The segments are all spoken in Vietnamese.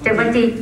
Trần Văn Chi.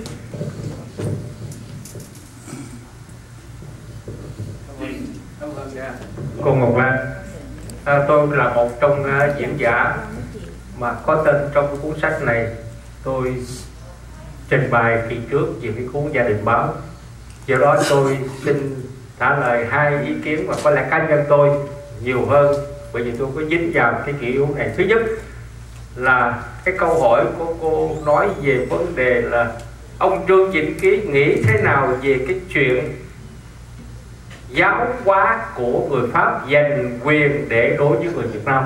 Cô Ngọc Lan, tôi là một trong diễn giả mà có tên trong cái cuốn sách này. Tôi trình bày kỳ trước về cái cuốn Gia Đình Báo. Do đó tôi xin trả lời hai ý kiến mà có lẽ cá nhân tôi nhiều hơn, bởi vì tôi có dính vào cái kiểu này. Thứ nhất là cái câu hỏi của cô nói về vấn đề là ông Trương Vĩnh Ký nghĩ thế nào về cái chuyện giáo hóa của người Pháp giành quyền để đối với người Việt Nam.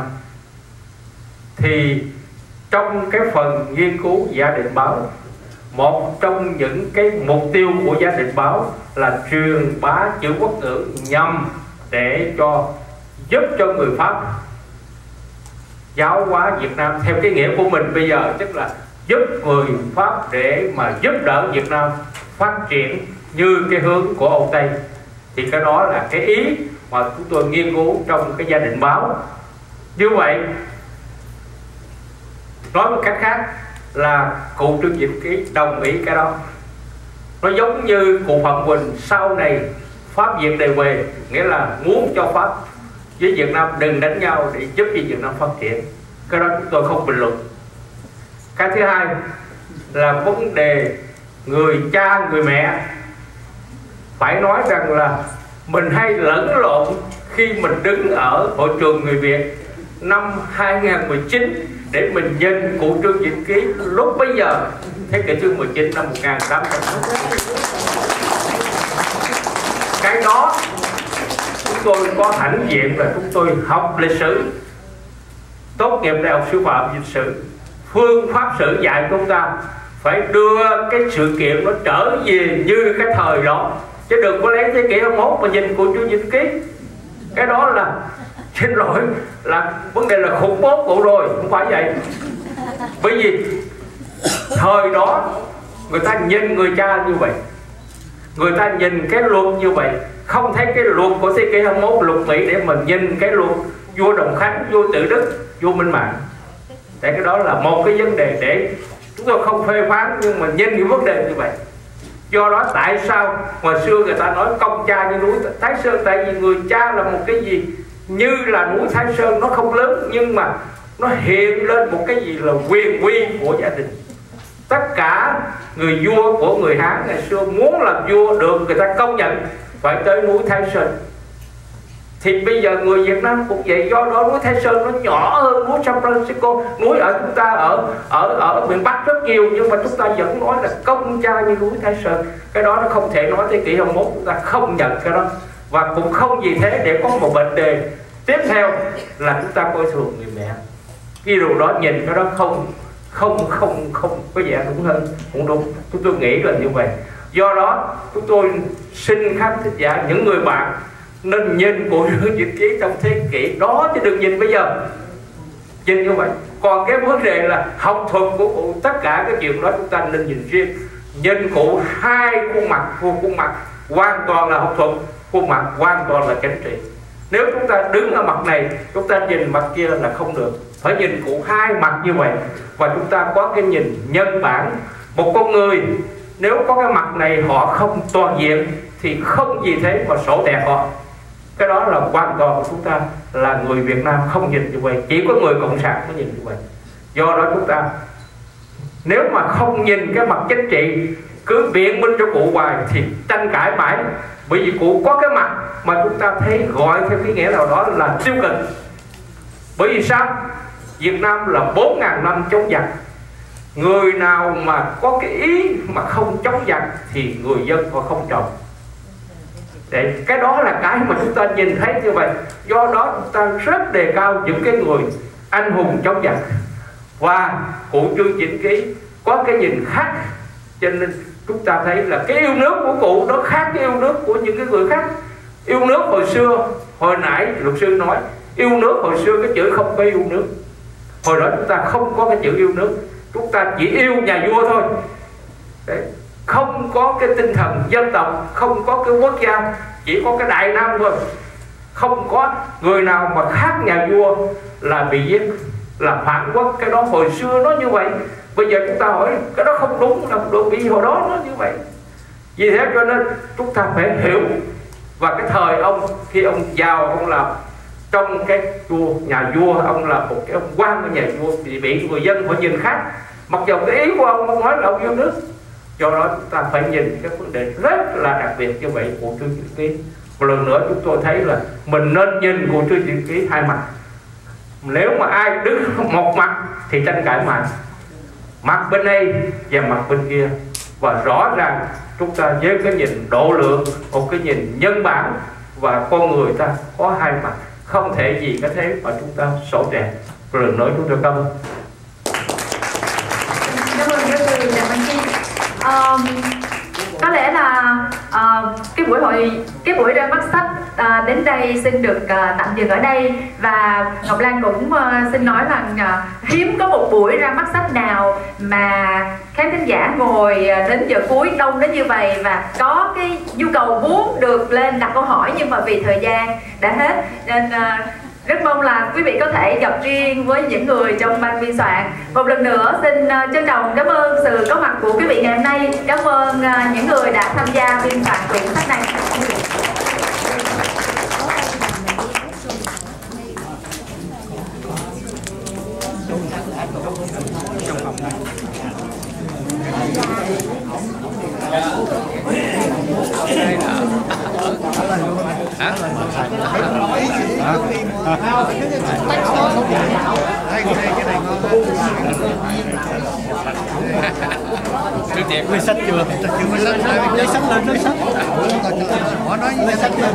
Thì trong cái phần nghiên cứu Gia Đình Báo, một trong những cái mục tiêu của Gia Đình Báo là truyền bá chữ quốc ngữ nhằm để giúp cho người Pháp giáo hóa Việt Nam theo cái nghĩa của mình bây giờ, tức là giúp người Pháp để mà giúp đỡ Việt Nam phát triển như cái hướng của Âu Tây. Thì cái đó là cái ý mà chúng tôi nghiên cứu trong cái Gia Đình Báo. Như vậy, nói một cách khác là cụ Trương Vĩnh Ký đồng ý cái đó. Nó giống như cụ Phạm Quỳnh sau này Pháp Việt đề về, nghĩa là muốn cho Pháp với Việt Nam đừng đánh nhau để giúp cho Việt Nam phát triển. Cái đó chúng tôi không bình luận. Cái thứ hai là vấn đề người cha người mẹ. Phải nói rằng là mình hay lẫn lộn khi mình đứng ở hội trường người Việt năm 2019 để mình nhìn cụ Trương Vĩnh Ký lúc bấy giờ, thế kỷ thứ 19 năm 1800. Cái đó chúng tôi có hãnh diện là chúng tôi học lịch sử, tốt nghiệp đại học sư phạm lịch sử, phương pháp sử dạy chúng ta phải đưa cái sự kiện nó trở về như cái thời đó, chứ đừng có lấy thế kỷ 21 mà nhìn cụ Trương Vĩnh Ký. Cái đó là, xin lỗi, là vấn đề là khủng bố cụ rồi, không phải vậy. Bởi vì thời đó người ta nhìn người cha như vậy, người ta nhìn cái luật như vậy, không thấy cái luật của thế kỷ 21 luật Mỹ để mà nhìn cái luật vua Đồng Khánh, vua Tự Đức, vua Minh Mạng. Để cái đó là một cái vấn đề để chúng tôi không phê phán, nhưng mà nhìn cái vấn đề như vậy. Do đó tại sao hồi xưa người ta nói công cha như núi Thái Sơn? Tại vì người cha là một cái gì như là núi Thái Sơn, nó không lớn nhưng mà nó hiện lên một cái gì là quyền uy của gia đình. Tất cả người vua của người Hán ngày xưa muốn làm vua được người ta công nhận phải tới núi Thái Sơn. Thì bây giờ người Việt Nam cũng vậy, do đó núi Thái Sơn nó nhỏ hơn núi San Francisco. Núi ở chúng ta ở miền Bắc rất nhiều, nhưng mà chúng ta vẫn nói là công cha như núi Thái Sơn. Cái đó nó không thể nói thế kỷ 21 chúng ta không nhận cái đó. Và cũng không gì thế để có một vấn đề tiếp theo là chúng ta coi thường người mẹ. Cái điều đó nhìn cái đó không có vẻ đúng hơn, cũng đúng. Chúng tôi nghĩ là như vậy. Do đó chúng tôi xin khán thính giả, những người bạn nên nhìn cụ Trương Vĩnh Ký trong thế kỷ đó chứ đừng nhìn bây giờ. Nhìn như vậy. Còn cái vấn đề là học thuật của cụ, tất cả cái chuyện đó chúng ta nên nhìn riêng. Nhìn cụ hai khuôn mặt hoàn toàn là học thuật, khuôn mặt hoàn toàn là chính trị. Nếu chúng ta đứng ở mặt này, chúng ta nhìn mặt kia là không được. Phải nhìn cụ hai mặt như vậy. Và chúng ta có cái nhìn nhân bản. Một con người nếu có cái mặt này họ không toàn diện thì không gì thế mà sổ tẹt họ. Cái đó là hoàn toàn của chúng ta là người Việt Nam không nhìn như vậy, chỉ có người cộng sản mới nhìn như vậy. Do đó chúng ta nếu mà không nhìn cái mặt chính trị, cứ biện minh cho cụ hoài thì tranh cãi mãi. Bởi vì cụ có cái mặt mà chúng ta thấy gọi theo cái nghĩa nào đó là tiêu cực. Bởi vì sao? Việt Nam là 4.000 năm chống giặc. Người nào mà có cái ý mà không chống giặc thì người dân họ không trồng. Để cái đó là cái mà chúng ta nhìn thấy như vậy. Do đó chúng ta rất đề cao những cái người anh hùng chống giặc. Và cụ Trương Vĩnh Ký có cái nhìn khác. Cho nên chúng ta thấy là cái yêu nước của cụ nó khác cái yêu nước của những cái người khác. Yêu nước hồi xưa, hồi nãy luật sư nói, yêu nước hồi xưa cái chữ không có yêu nước. Hồi đó chúng ta không có cái chữ yêu nước, chúng ta chỉ yêu nhà vua thôi. Đấy. Không có cái tinh thần dân tộc, không có cái quốc gia, chỉ có cái Đại Nam thôi. Không có người nào mà khác nhà vua là bị giết, là phản quốc. Cái đó hồi xưa nó như vậy. Bây giờ chúng ta hỏi cái đó không đúng, là đúng, vì hồi đó nó như vậy. Vì thế cho nên chúng ta phải hiểu. Và cái thời ông, khi ông vào ông làm trong cái chùa nhà vua, ông là một cái ông quan của nhà vua, thì bị người dân phải nhìn khác. Mặc dù cái ý của ông nói là ông yêu nước. Do đó chúng ta phải nhìn cái vấn đề rất là đặc biệt như vậy của Trương Nhật Ký. Một lần nữa chúng tôi thấy là mình nên nhìn của Trương Nhật Ký hai mặt. Nếu mà ai đứng một mặt thì tranh cãi mặt bên đây và mặt bên kia. Và rõ ràng chúng ta với cái nhìn độ lượng, một cái nhìn nhân bản, và con người ta có hai mặt, không thể gì cái thế mà chúng ta sổ ràng. Một lần nữa chúng tôi cảm ơn. Cảm ơn giáo sư Trần Văn Chi. Có lẽ là cái buổi ra mắt sách đến đây xin được tạm dừng ở đây, và Ngọc Lan cũng xin nói rằng hiếm có một buổi ra mắt sách nào mà khán thính giả ngồi đến giờ cuối đông đến như vậy và có cái nhu cầu muốn được lên đặt câu hỏi, nhưng mà vì thời gian đã hết nên rất mong là quý vị có thể gặp riêng với những người trong ban biên soạn. Một lần nữa xin trân trọng cảm ơn sự có mặt của quý vị ngày hôm nay. Cảm ơn những người đã tham gia biên soạn quyển sách này. Lấy sách chưa? Lấy sách lên, lấy sách. Họ nói lấy sách lên.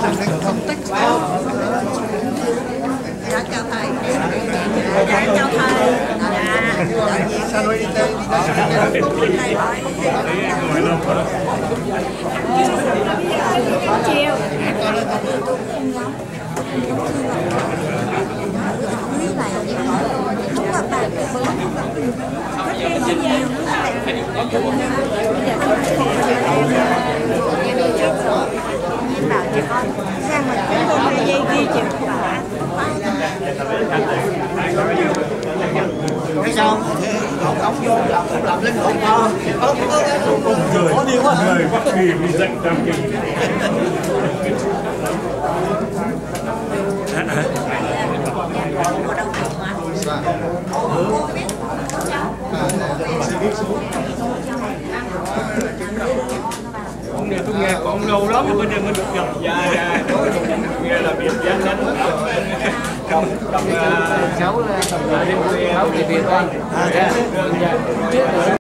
Dạ chào thầy. Dạ chào thầy. Dạ. Sao rồi đi tới chiều. Bảo chị con sang mình cũng không hay dây ghi chịu cả. Thấy sao? Ông vô làm linh hồn thôi. Có đi quá. Người Bắc Kỳ đi dạy Tam Kỳ. Ông này tôi nghe còn lâu lắm rồi bây giờ mới được gặp. Dạ, nghe là biệt danh đánh trong sáu thì biệt thôi.